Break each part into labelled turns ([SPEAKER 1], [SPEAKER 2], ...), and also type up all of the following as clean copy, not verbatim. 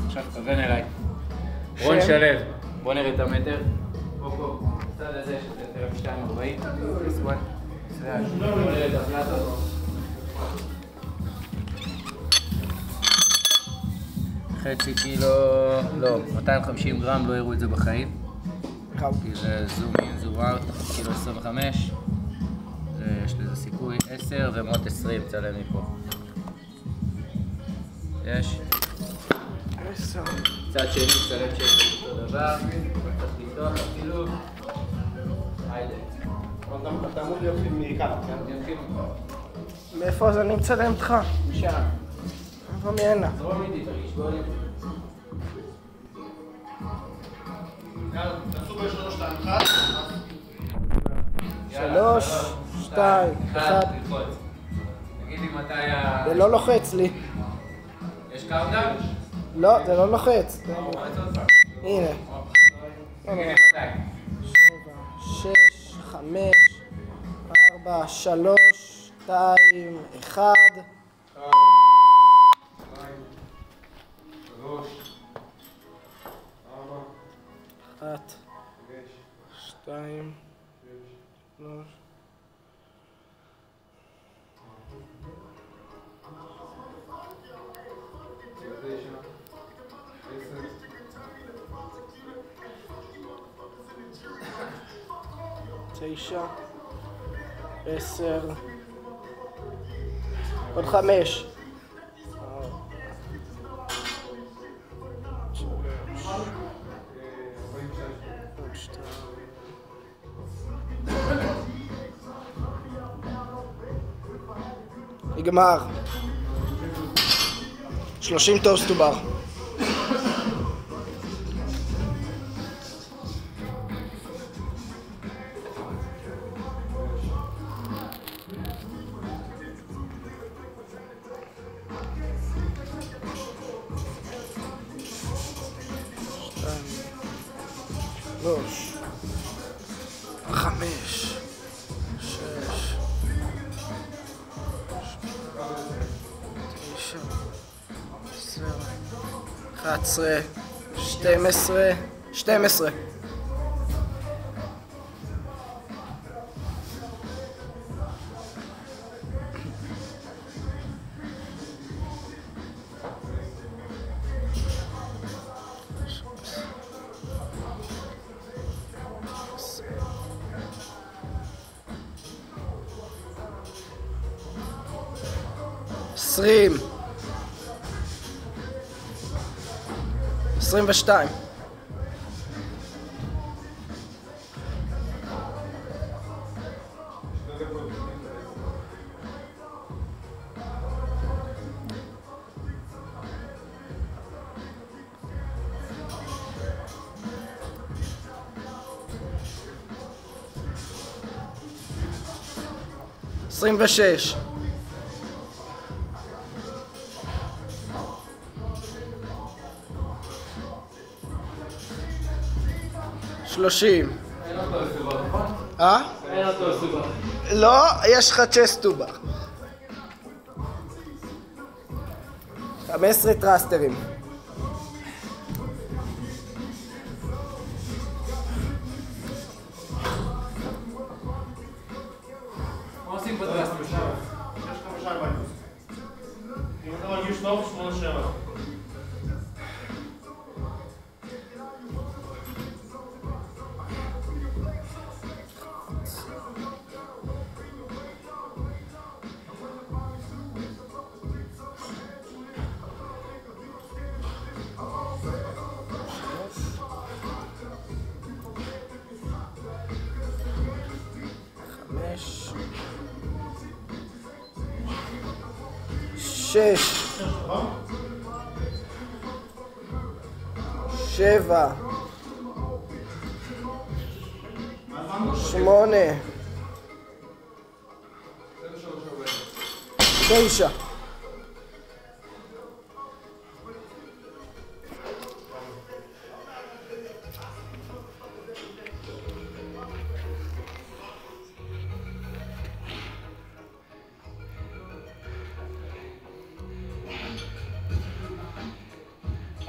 [SPEAKER 1] עכשיו כוון אליי. רון שלו, בוא נראה את המטר. פה, בצד הזה שזה 2.40. בוא נראה את הפלטות. חצי קילו, לא, 250 גרם, לא הראו את זה בחיים. כי זה זום אין, זום אאוט, קילו 25. יש לזה סיכוי 10 ומאות 20, צלם מפה. יש.
[SPEAKER 2] 10.
[SPEAKER 1] צד שני, צלם שיש אותו דבר. צריך לפתוח אפילו. היידה.
[SPEAKER 3] אתה אמור להיות מכאן, כן?
[SPEAKER 2] מאיפה זה אני מצלם אותך?
[SPEAKER 1] משם.
[SPEAKER 2] איפה מהנה?
[SPEAKER 1] זרום איתי, תרגיש בוא לי.
[SPEAKER 3] יאללה, תעשו ב3, 2, 1.
[SPEAKER 2] 3, 2, 1.
[SPEAKER 1] תגיד לי מתי ה...
[SPEAKER 2] זה לא לוחץ לי.
[SPEAKER 1] יש קאונטדאון?
[SPEAKER 2] לא, זה לא לוחץ.
[SPEAKER 1] לוחץ עוד פעם.
[SPEAKER 2] הנה.
[SPEAKER 1] תגיד לי מתי.
[SPEAKER 2] 7, 6, 5, 4, 3, 2, 1. 1, 2, 3. תשע, 10, עוד 5. נגמר. 30 טוסט עובר. שלוש, 5, 6, 9, 10, 11, 12, 12. עשרים, 22. עשרים ושש. 30.
[SPEAKER 1] אין אותו סובר, נכון? אין אותו סובר.
[SPEAKER 2] לא, יש לך צ'סט טובר. 15 טרסטרים.
[SPEAKER 1] מה עושים בטרסטים?
[SPEAKER 3] 6, 5, 4. אם אתה מרגיש טוב, 8, 7.
[SPEAKER 2] שש, 7, 8, 9.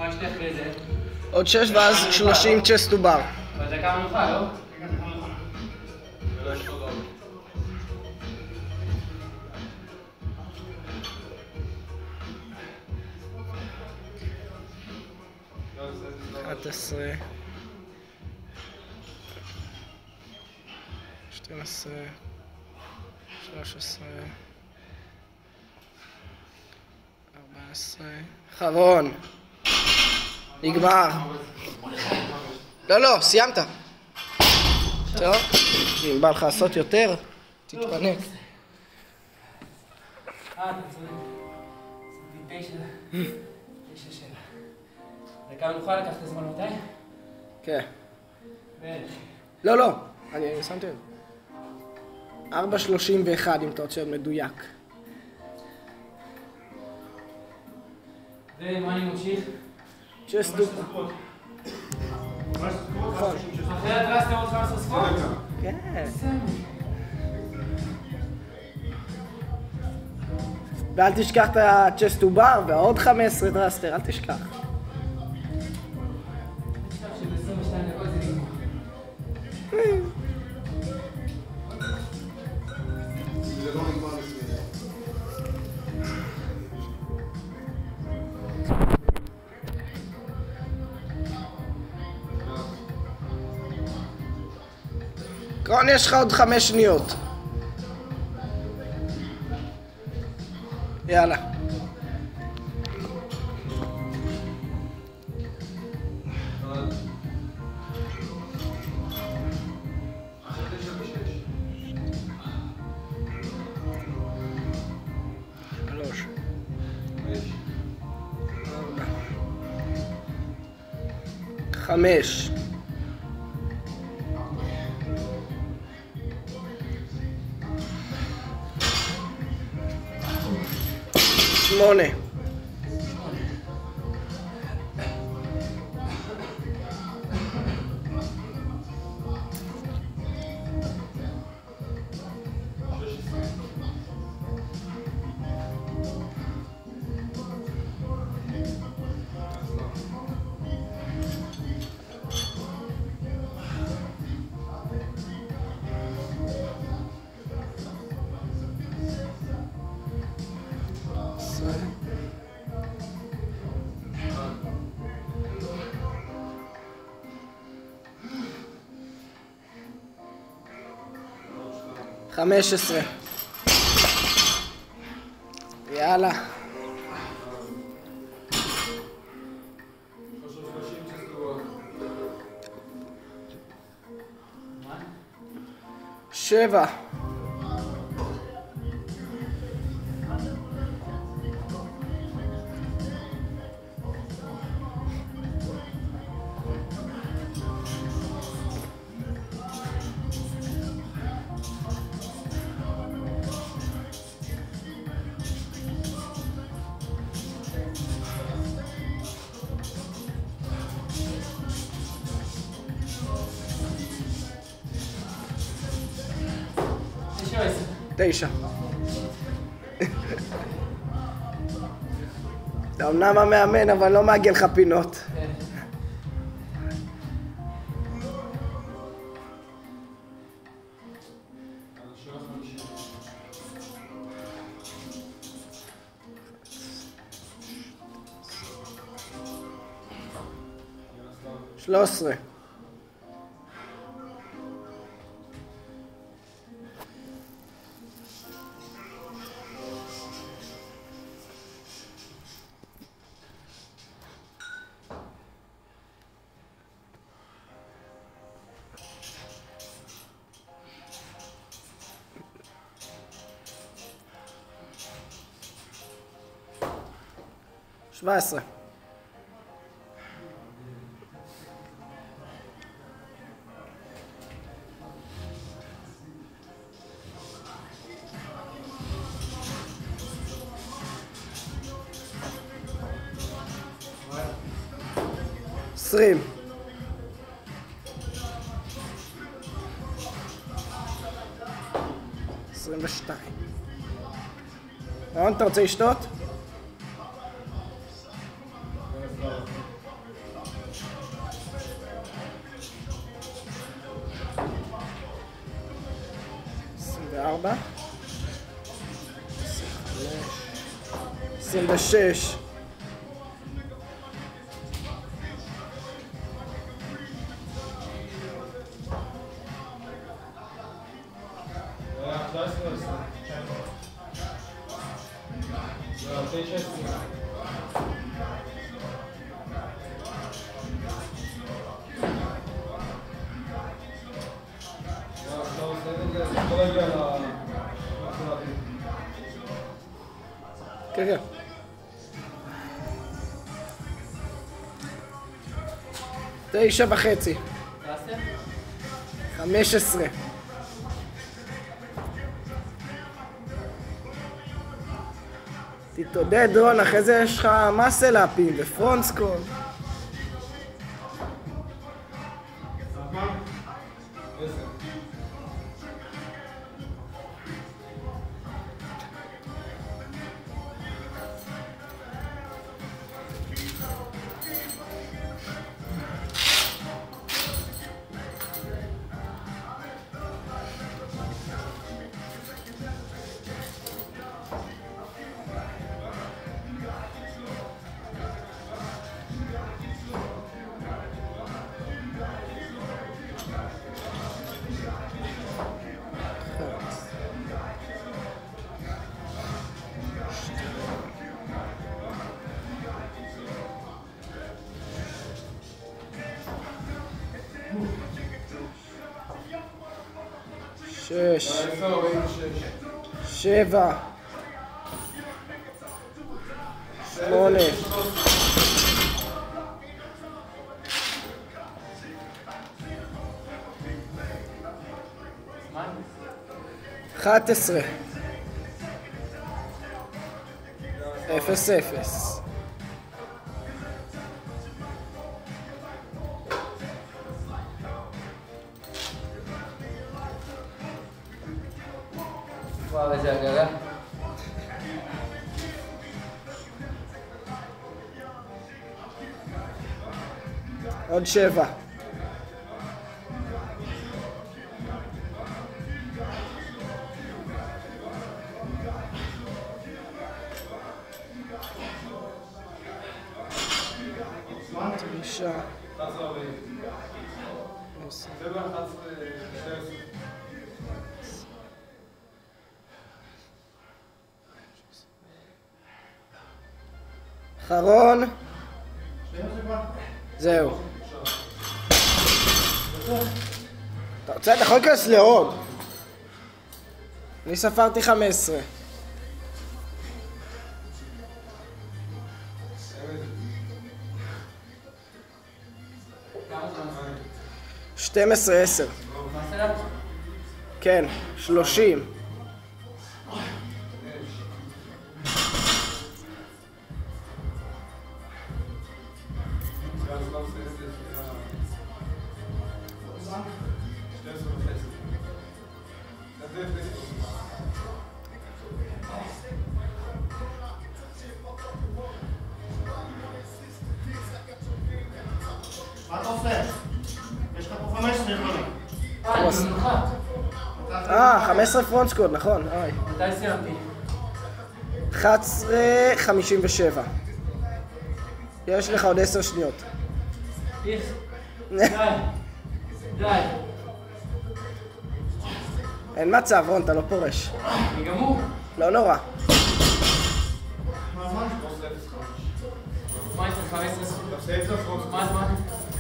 [SPEAKER 1] מה שתך בזה?
[SPEAKER 2] עוד 6 ואז 30 צ'סט עובר.
[SPEAKER 1] אבל זה כמה נוחה, לא?
[SPEAKER 3] ולא יש עוד.
[SPEAKER 2] 11 12 13 14 אחרון. נגמר. לא, סיימת. טוב, אם בא לך לעשות יותר, תתפנק.
[SPEAKER 1] אתה צודק. שמתי 9-7. וכמה נוכל לקחת את הזמן מתי?
[SPEAKER 2] כן.
[SPEAKER 1] בערך.
[SPEAKER 2] לא, אני שמתי לב. 4:31 אם אתה רוצה להיות מדויק.
[SPEAKER 1] ומה אני ממשיך?
[SPEAKER 2] צ'סט דובה. נכון.
[SPEAKER 1] אחרי הדרסתם עוד 15 ספורט?
[SPEAKER 2] כן. ואל תשכח את הצ'סט עובר ועוד 15 דרסטר, אל תשכח.
[SPEAKER 3] זה לא נגמר לפני.
[SPEAKER 2] קרון, יש לך עוד 5 שניות. יאללה. שלוש. 4. 5. 8. 15. יאללה. שבע. 9. אתה אמנם המאמן, אבל לא מעגל לך פינות. שלוש עשרה. שבע עשרה. עשרים. עשרים ושתיים. רון, אתה רוצה לשתות? 24. 26. כן. 9.5. 15. תתעודד רון, אחרי זה יש לך מסל-אפים ופרונט סקוול. שש. 7. 8. 11. 0.
[SPEAKER 1] וואו, איזה הגלה.
[SPEAKER 2] עוד 7. 9. 10. אחרון. זהו. אתה רוצה? אתה יכול להיכנס לעוד. אני ספרתי 15. 12, 10. כן, 30.
[SPEAKER 3] מה אתה עושה? יש לך פה 15 יכולים.
[SPEAKER 1] זה מנוחה.
[SPEAKER 2] 15 פרונט סקוול, נכון.
[SPEAKER 1] מתי סיימתי?
[SPEAKER 2] 11:57. יש לך עוד 10 שניות.
[SPEAKER 1] די. די.
[SPEAKER 2] אין מצב, רון, אתה לא פורש.
[SPEAKER 1] אני גמור.
[SPEAKER 2] לא נורא.
[SPEAKER 3] מה הזמן?
[SPEAKER 1] 15. מה הזמן?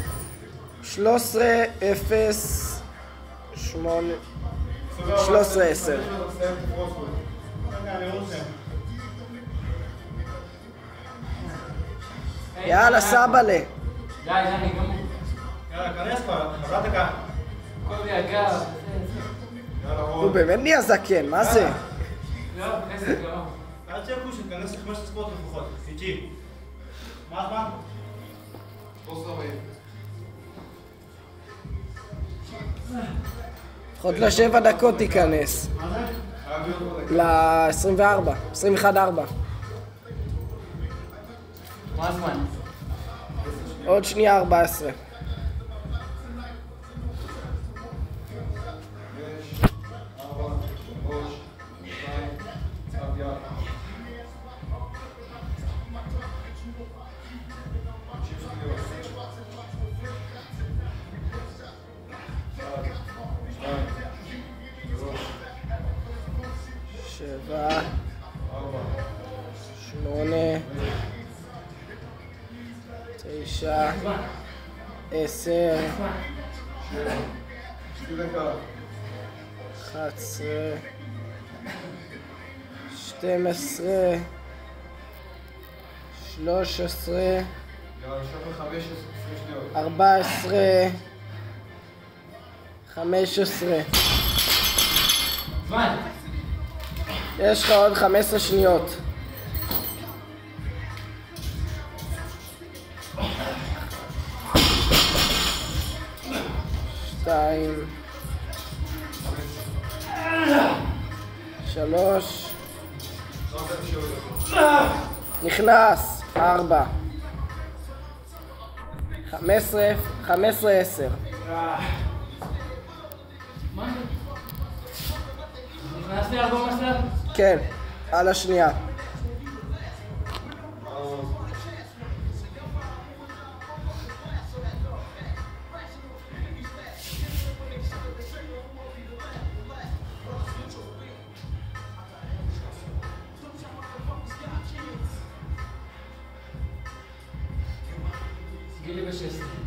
[SPEAKER 2] 13:08. 13:10. יאללה, סבאלה.
[SPEAKER 1] די, אני גמור.
[SPEAKER 3] יאללה, כנס כבר, חזרת דקה.
[SPEAKER 1] כל לי הגב.
[SPEAKER 2] הוא באמת נהיה זקן, מה זה?
[SPEAKER 1] לא, כסף גמור.
[SPEAKER 3] אל תהיה כוש, תכנס ל-15 ספורט לפחות. איתי. מה הזמן? 3:40.
[SPEAKER 2] לפחות ל7 דקות תיכנס.
[SPEAKER 3] מה זה?
[SPEAKER 2] ל-24. 21:4.
[SPEAKER 1] מה הזמן?
[SPEAKER 2] עוד שנייה 14.
[SPEAKER 3] יש 4, 3
[SPEAKER 2] 9, 10, 11, 12, 13, 14, 15. יש לך עוד 15 שניות. 2, 3, נכנס, 4, 15, 10.
[SPEAKER 1] נכנס לי 4 מסלר?
[SPEAKER 2] כן, על השנייה.
[SPEAKER 1] גילי ב-16.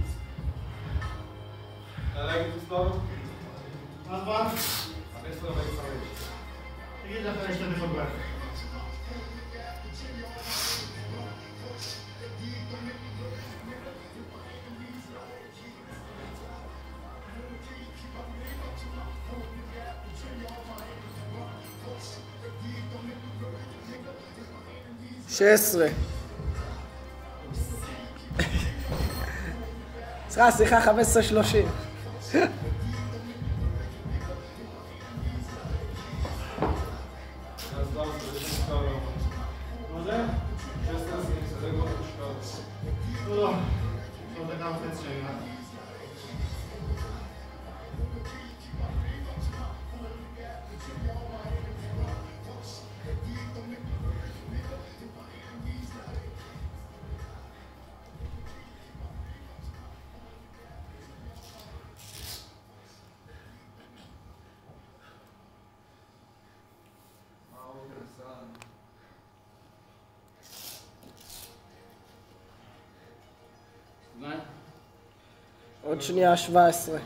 [SPEAKER 3] תעלה את מספר? מה זמן? 15:45. תגיד לך, יש לי דקות בערך.
[SPEAKER 2] עשרה. סליחה, 15:30. עוד שנייה 17.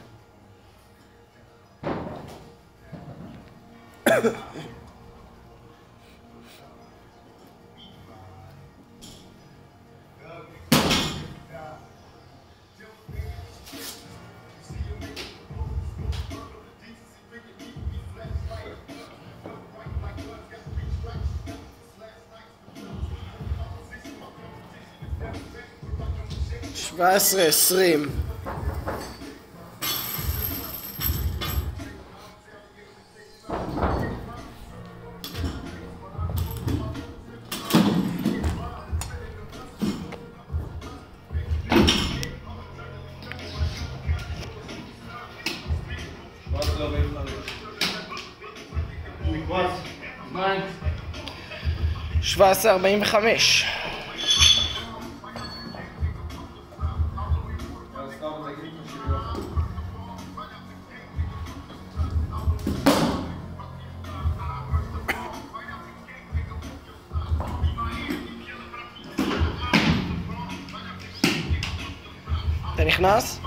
[SPEAKER 2] שבע עשרה, 20.
[SPEAKER 1] זמן.
[SPEAKER 2] 17:45. אתה נכנס?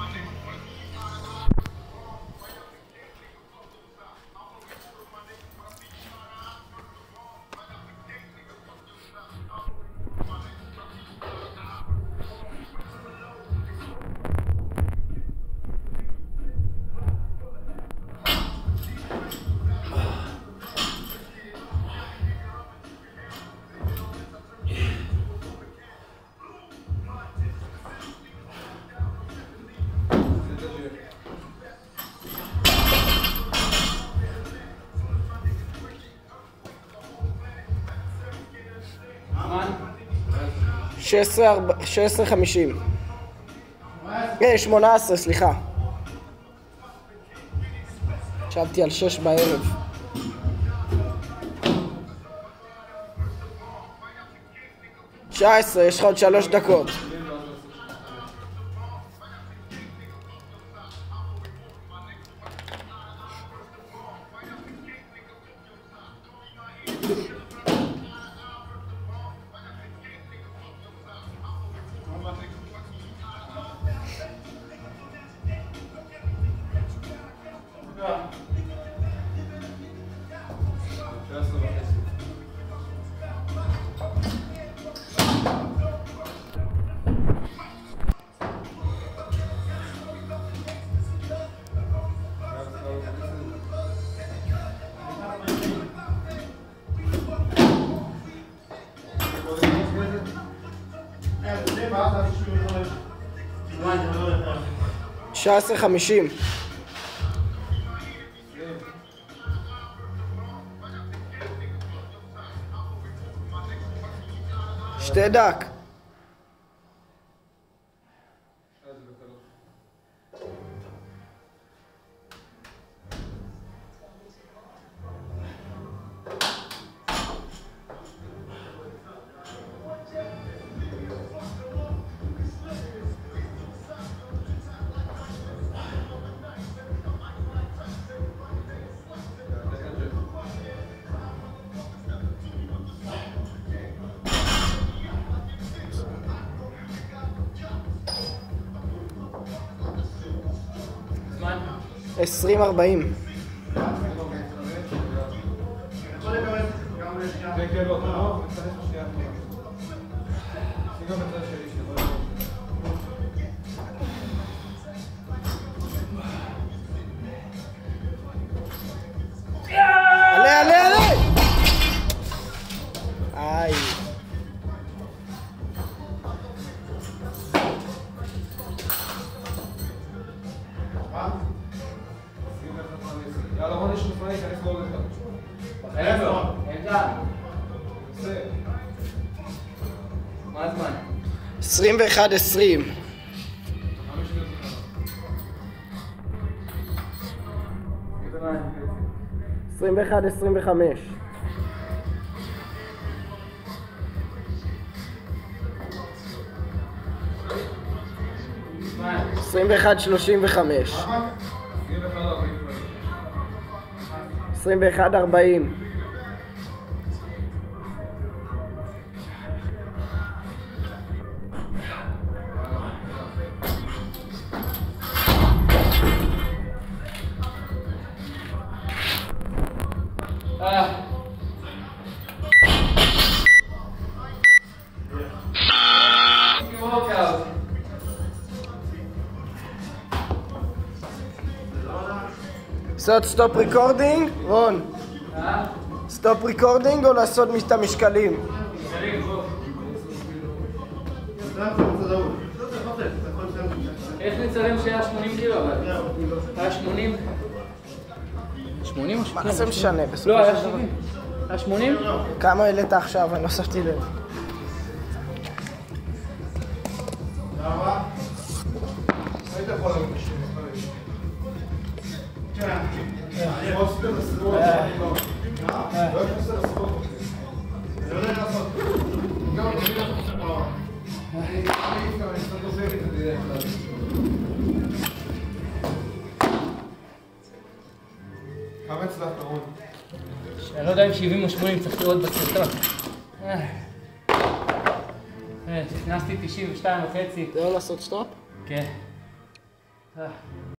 [SPEAKER 2] שש עשרה 50. 18, סליחה. חשבתי על 6 בערב. שעה 10, יש לך עוד 3 דקות. 19:50. שתי דק.
[SPEAKER 1] זמן?
[SPEAKER 2] 20:40. עלה, עלה, עלה! איי.
[SPEAKER 3] יאללה, רוני שופני, כנס גול אחד.
[SPEAKER 1] בחיים לא. אין גל. מה הזמן?
[SPEAKER 2] 21:20. 21:25. 21:35. 21:40. לעשות סטופ ריקורדינג, רון? סטופ ריקורדינג או לעשות את המשקלים?
[SPEAKER 1] איך נצלם שהיה 80 קילו אבל? היה 80? 80 או 80?
[SPEAKER 2] מה זה משנה?
[SPEAKER 1] לא, היה 70. היה 80?
[SPEAKER 2] כמה העלית עכשיו? אני לא שמתי לב.
[SPEAKER 3] היית יכול להגיד כמה הצלחת רון?
[SPEAKER 1] אני לא יודע אם 70 או 80 צריך לראות בסרטון. נכנסתי 92.5.
[SPEAKER 2] זה לא לעשות סטופ?
[SPEAKER 1] כן.